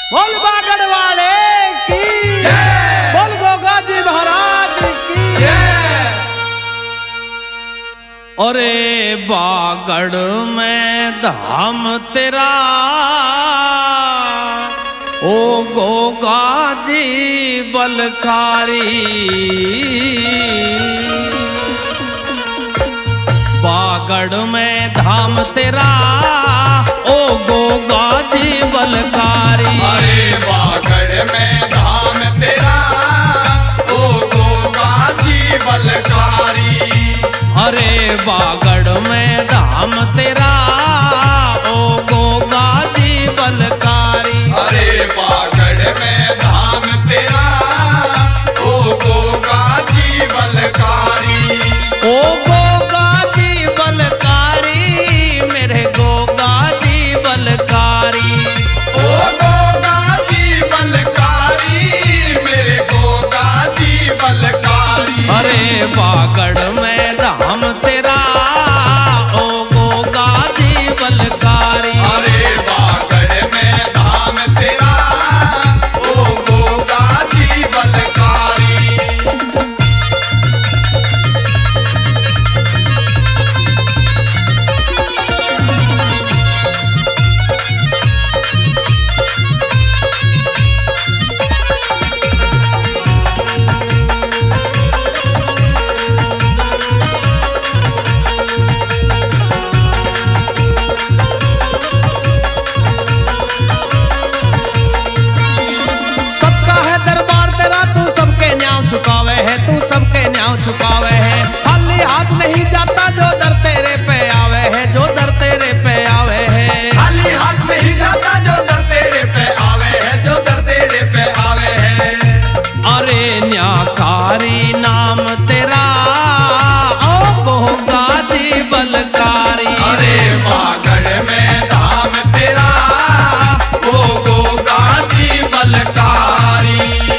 बोल बागड़ वाले की जय, बोल गोगा जी महाराज की जय। अरे बागड़ में धाम तेरा ओ गोगा जी बलकारी, बागड़ में धाम तेरा ओ गोगा जी बलकारी। अरे बागड़ में धाम तेरा ओ गोगा जी बलकारी। अरे बागड़ में धाम तेरा ओ गोगा जी बलकारी। अरे बागड़ में धाम तेरा ओ गोगा जी बलकारी। ओ गोगा जी बलकारी, मेरे गोगा जी बलकारी। ओ गोगा जी बलकारी, मेरे गोगा जी बलकारी। अरे बागड़ में धाम तेरा ओ गोगा जी बलकारी। अरे बागड़ में धाम तेरा ओ गोगा जी बलकारी। तू सबके न्याव चुकावे है, खाली हाथ नहीं जाता जो दर तेरे पे आवे है, जो दर तेरे पे आवे है। खाली हाथ नहीं जाता जो दर तेरे पे आवे है, जो दर तेरे पे आवे है। अरे न्याकारी नाम तेरा ओ गोगा जी बलकारी। अरे बागड़ में धाम तेरा ओ गोगा जी बलकारी।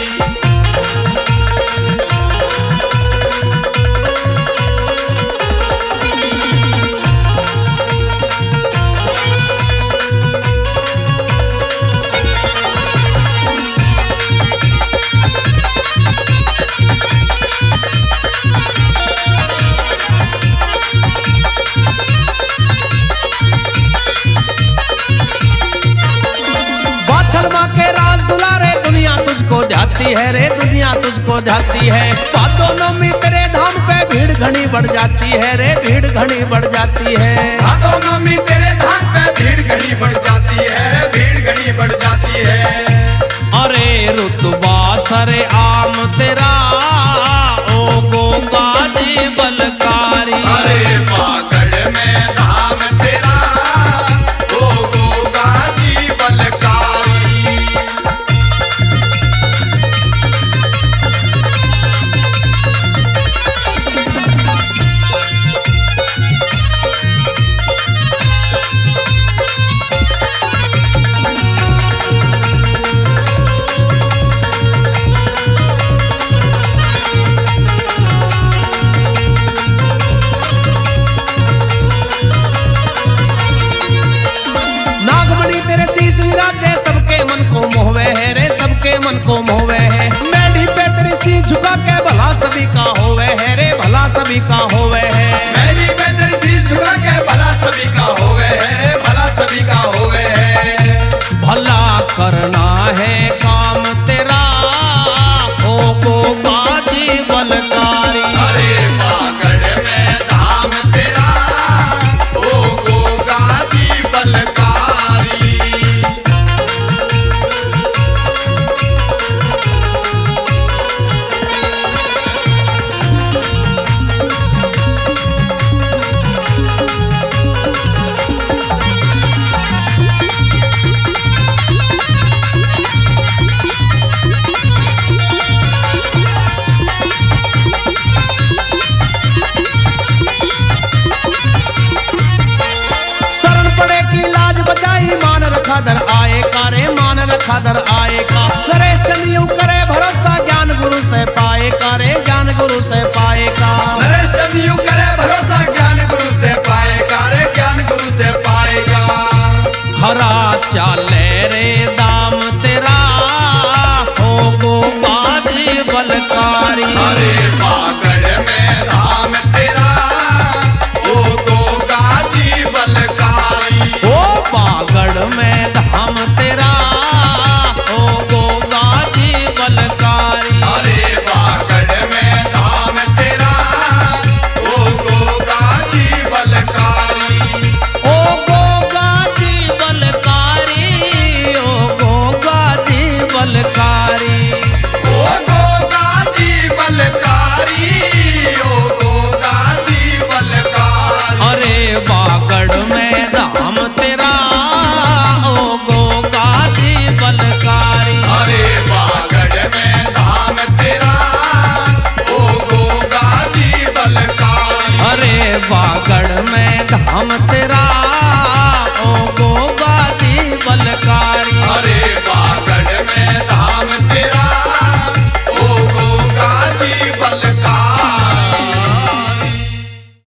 शर्मा के राज दुलारे दुनिया तुझको जाती है रे, दुनिया तुझको जाती है। बातों नौमी तेरे धाम पे भीड़ घनी बढ़ जाती है रे, भीड़ घनी बढ़ जाती है। बातों नौमी तेरे धाम पे भीड़ घनी बढ़ जाती है, भीड़ घनी बढ़ जाती है। अरे रुतबा सरे आम तेरा ओ गोगा जी बलकारी। अरे बागड़ में धाम तेरा ओ गोगा जी बलकारी। सबके मन को मोहवे है रे, सबके मन को मोहवे है। मेढ़ी पे तेरी सी झुका के भला सभी का होवे है रे, भला सभी का होवे है। मेढ़ी पे तेरी सी झुका के भला सभी का होवे है, भला सभी का होवे है। भला करना है काम तेरा ओ गोगा जी बलकारी। अरे बागड़ में धाम तेरा ओ गोगा जी बलकारी। मान रखा दर आए का रे, मान रखा दर आए का। करे चलियो करे भरोसा ज्ञान गुरु से पाए का रे, ज्ञान गुरु से पाए का। करे चलियो करे भरोसा ज्ञान गुरु से पाए का रे, ज्ञान गुरु से पाएगा। हरा चाले रे दाम तेरा घर में